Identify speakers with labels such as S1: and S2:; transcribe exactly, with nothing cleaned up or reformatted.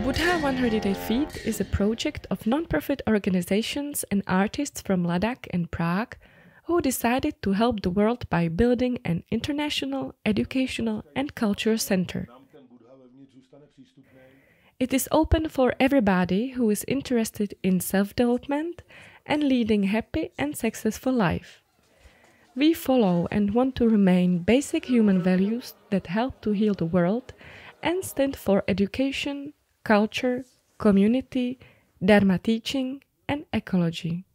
S1: Buddha one hundred eight Feet is a project of non-profit organizations and artists from Ladakh and Prague who decided to help the world by building an international, educational and cultural center. It is open for everybody who is interested in self-development and leading happy and successful life. We follow and want to remain basic human values that help to heal the world and stand for education, culture, community, Dharma teaching and ecology.